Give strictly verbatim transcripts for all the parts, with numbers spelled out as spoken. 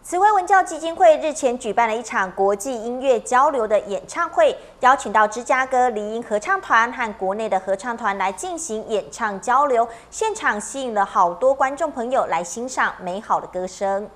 慈惠文教基金会日前举办了一场国际音乐交流的演唱会，邀请到芝加哥梨音合唱团和国内的合唱团来进行演唱交流，现场吸引了好多观众朋友来欣赏美好的歌声。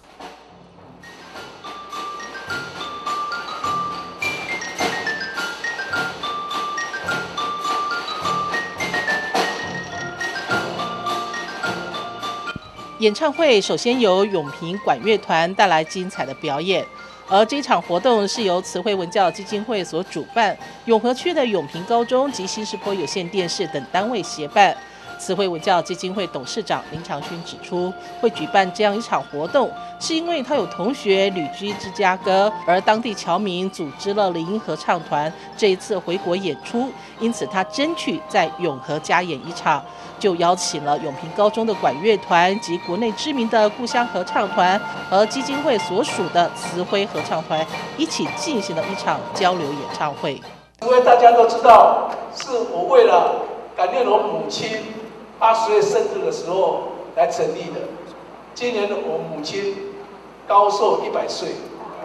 演唱会首先由永平管乐团带来精彩的表演，而这场活动是由慈惠文教基金会所主办，永和区的永平高中及新视坡有线电视等单位协办。慈惠文教基金会董事长林长勋指出，会举办这样一场活动，是因为他有同学旅居芝加哥，而当地侨民组织了梨音合唱团这一次回国演出，因此他争取在永和加演一场。 就邀请了永平高中的管乐团及国内知名的故乡合唱团和基金会所属的慈辉合唱团一起进行了一场交流演唱会。 因为大家都知道，是我为了感念我母亲八十岁生日的时候来成立的。今年我母亲高寿一百岁，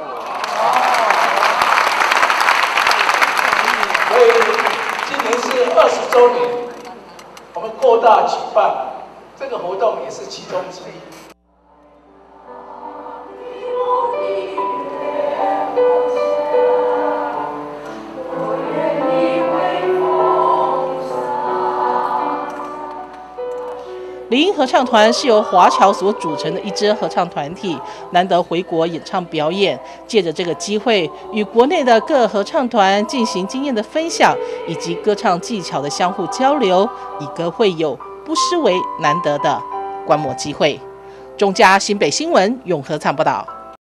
所以今年是二十周年。 我们扩大举办这个活动也是其中之一。 梨音合唱团是由华侨所组成的一支合唱团体，难得回国演唱表演，借着这个机会与国内的各合唱团进行经验的分享，以及歌唱技巧的相互交流，以歌会友，不失为难得的观摩机会。中嘉新北新闻永和场报道。